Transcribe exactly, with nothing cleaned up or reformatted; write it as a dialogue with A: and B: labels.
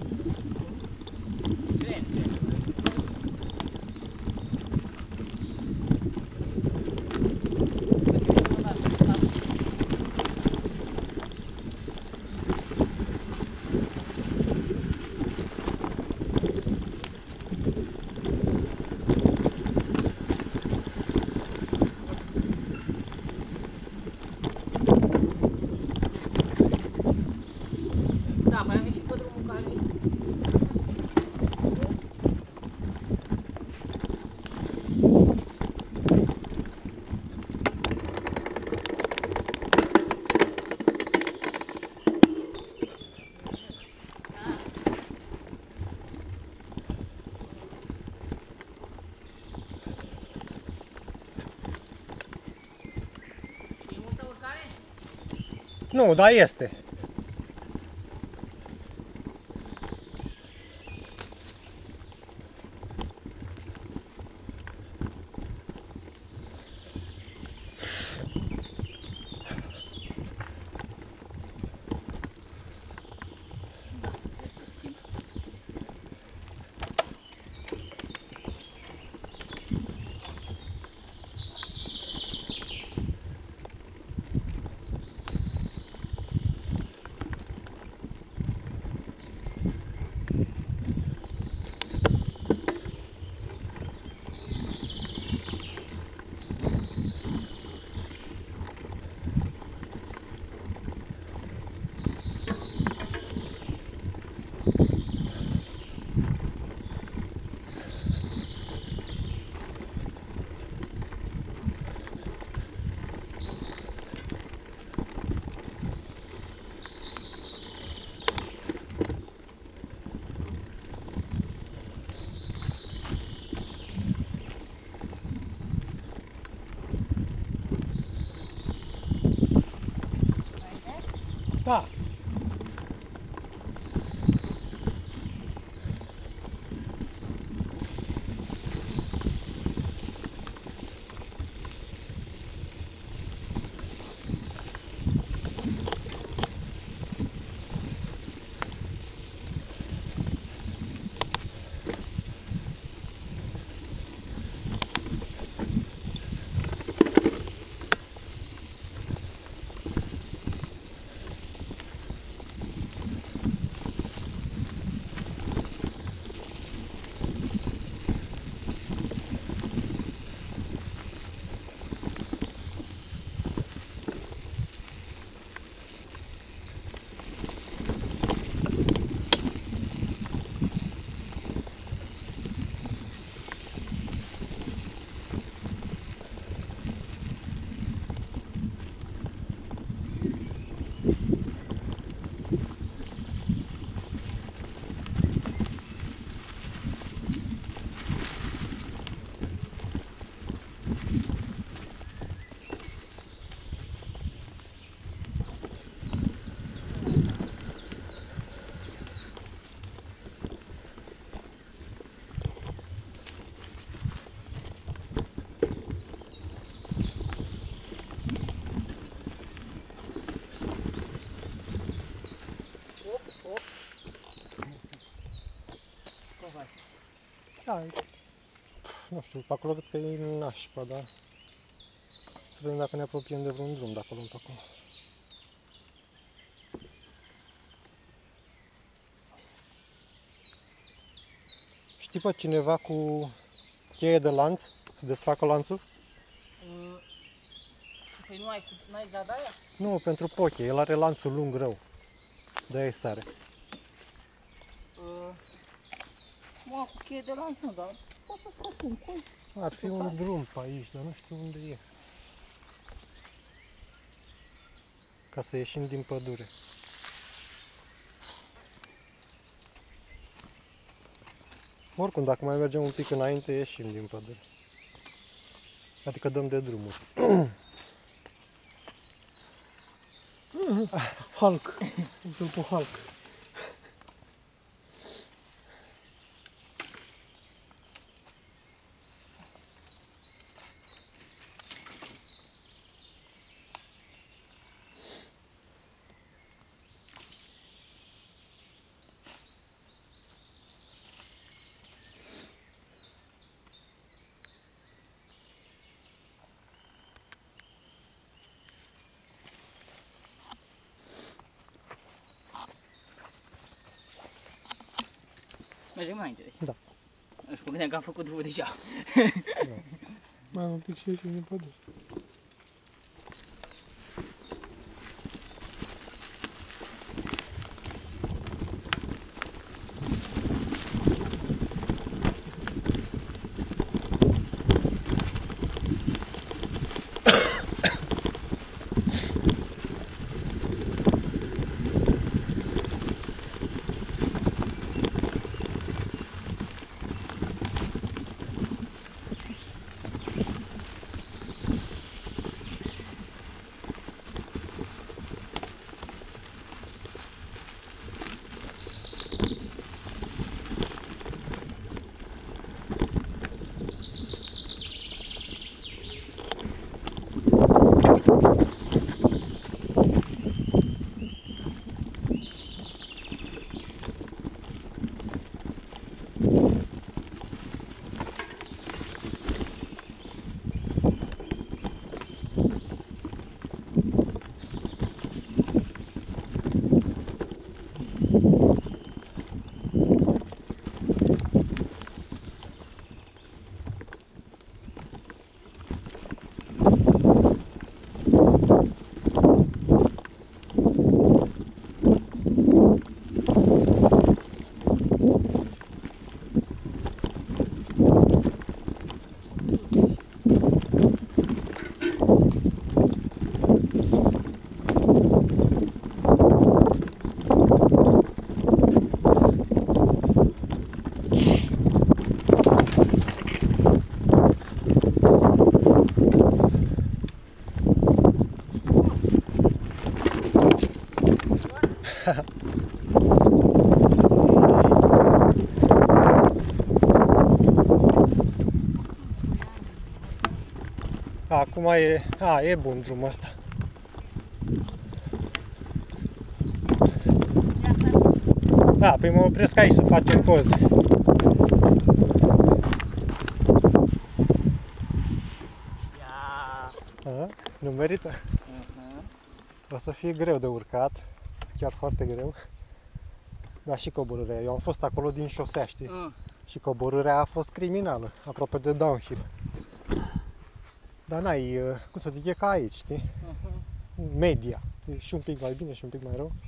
A: Da, mai am ieșit pe drumul care... E multă urcare?
B: Nu, dar este. Da. Da, e, nu știu, pe acolo cred că e nașpa, dar să vedem dacă ne apropiem de vreun drum de acolo pe acolo. Știi pe cineva cu cheie de lanț să desfacă lanțul?
A: Uh, păi nu ai, n-ai dat aia?
B: Nu, pentru poche, el are lanțul lung rău. De-aia sare.
A: Uh, mă, cu cheie de lanț nu, dar pot să scot un coi.
B: Ar fi un drum pe aici, dar nu știu unde e. Ca să ieșim din pădure. Oricum, dacă mai mergem un pic înainte, ieșim din pădure. Adică dăm de drumuri. Hulk. Sunt cu Hulk.
A: Mergem mai înainte, deci.
B: Da.
A: Își mă gândeam că am făcut drumul deja.
B: Da. Mai am un pic și ieși din pădure. Acum e, a, e bun drumul ăsta. Da, păi mă opresc aici să facem poze. A, nu merită? Uh-huh. O să fie greu de urcat, chiar foarte greu. Dar și coborârea. Eu am fost acolo din șosea, știi? Uh. Și coborârea a fost criminală, aproape de downhill. Dar n-ai, cum să zic, e ca aici, știi? Uh-huh. Media. E și un pic mai bine și un pic mai rău.